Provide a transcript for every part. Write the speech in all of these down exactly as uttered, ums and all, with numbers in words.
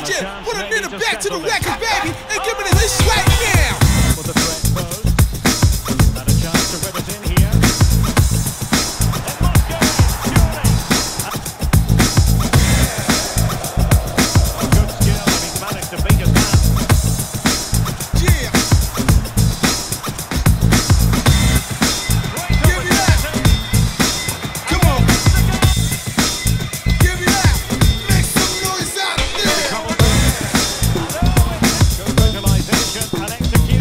yeah. Put a nigga back to the record, baby, and give me this right now. For the threat posed. Not a chance to whip it in here. It must go in, surely. A good skill, and he's managed to beat his man. Yeah. Give me that. Come on. Give me that. Make some noise out there. Good visualization and execution.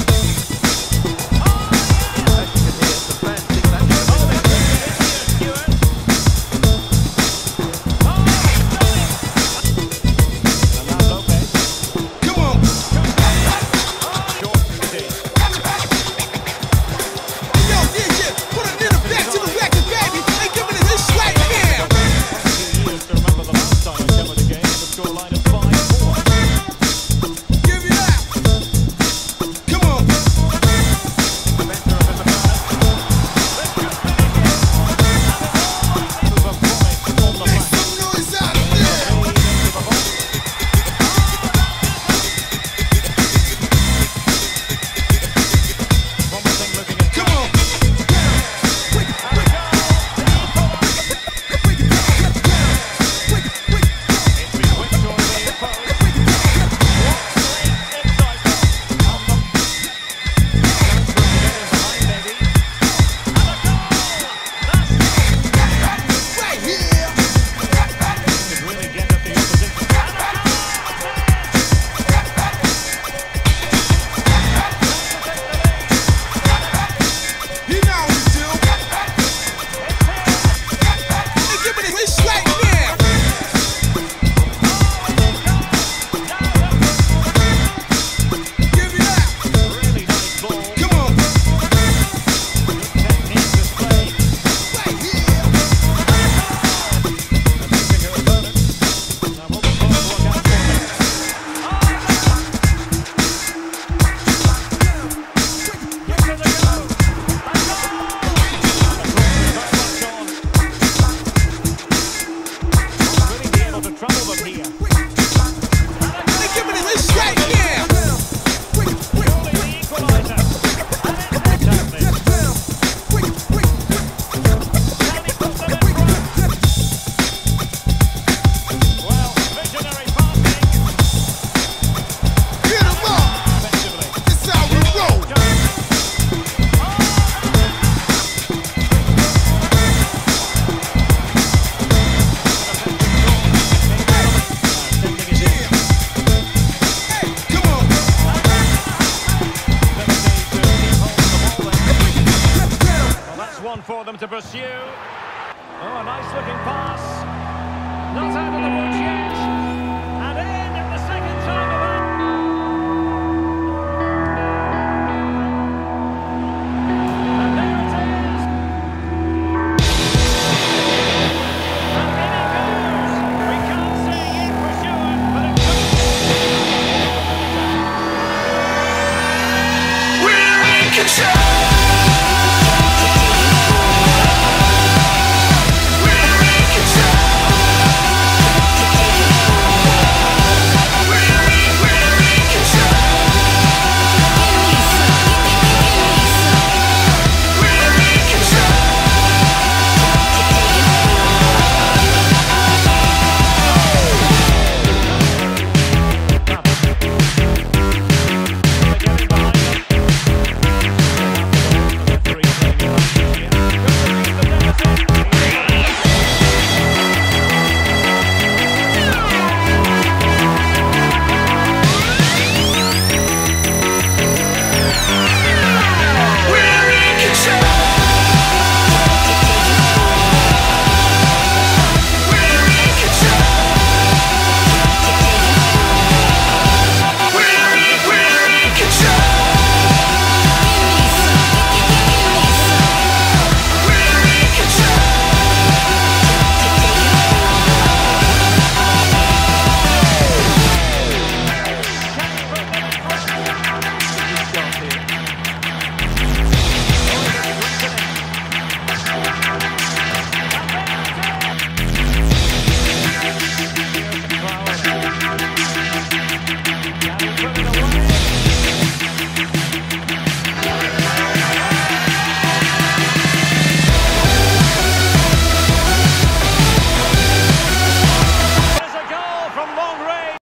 One for them to pursue. Oh, a nice looking pass. Not out of the woods yet.